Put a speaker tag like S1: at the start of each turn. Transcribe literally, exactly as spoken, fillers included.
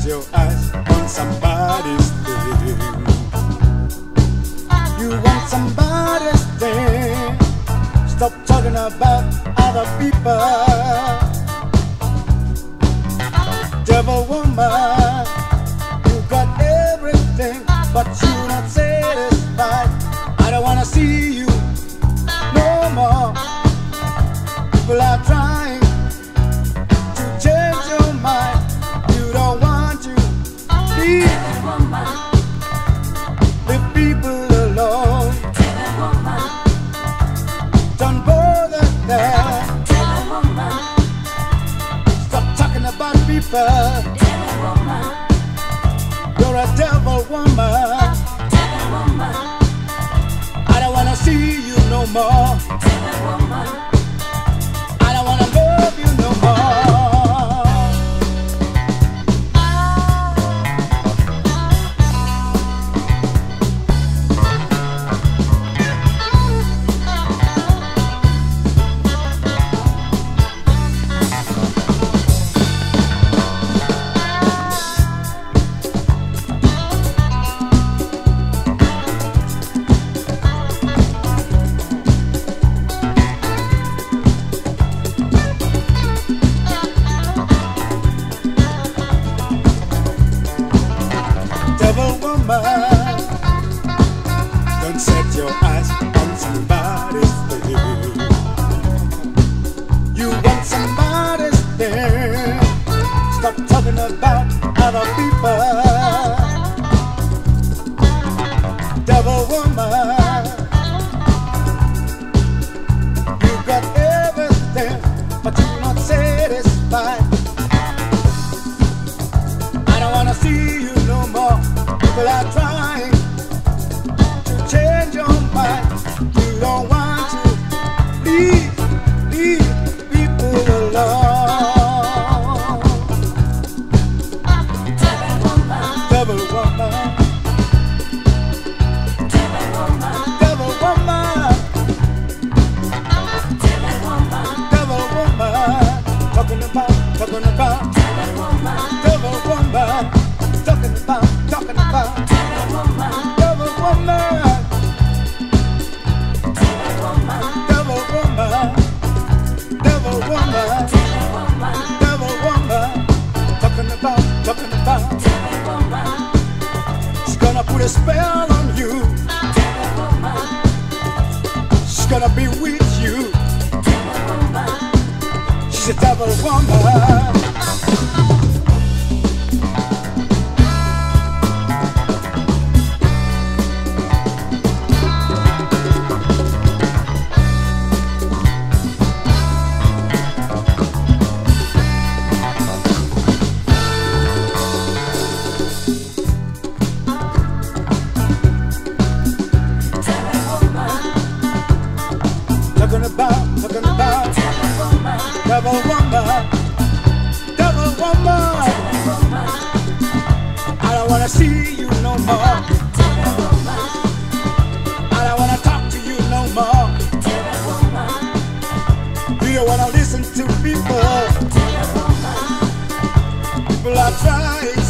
S1: your eyes on somebody's thing. You want somebody's thing. Stop talking about other people. Devil woman, you got everything, but you're not satisfied. I don't wanna see you no more. People are trying to change your mind. You don't want to leave, leave people alone. Don't bother them. Stop talking about people. You're a devil woman. I don't wanna see you no more. I don't wanna love you no more. Don't set your eyes on somebody's thing. You want somebody's thing. Stop talking about other people. Devil woman, you got everything, but you're not satisfied. I don't wanna see you no more. People are trying to change your mind. You don't want to leave, leave people alone. Devil woman, devil woman, devil woman, devil woman, talking about, talking about, devil woman, talking about, talking about, devil woman, devil woman, devil woman, devil woman, talking about, talking about. She's gonna put a spell on you. She's gonna be with you. She's a devil woman. Talking about, talking about, devil woman, devil woman. I don't wanna see you no more. I don't wanna talk to you no more. You don't wanna listen to people. People are trying